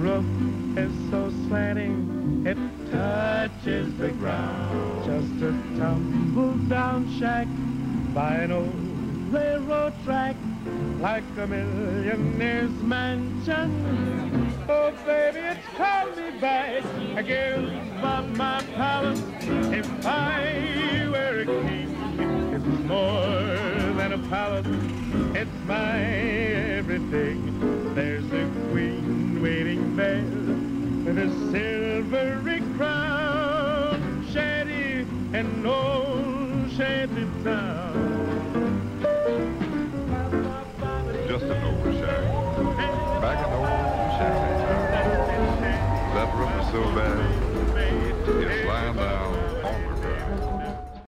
roof is so slanting, it touches the ground. Just a tumble-down shack by an old railroad track, like a millionaire's mansion. Oh, baby, it's called me back. I give up my palace if I were a king. It's more than a palace, it's my everything. There's a queen waiting there with a silvery crown, shanty and old shanty town. Just an old shack, back in old shanty town. That roof is so bad, it's lying down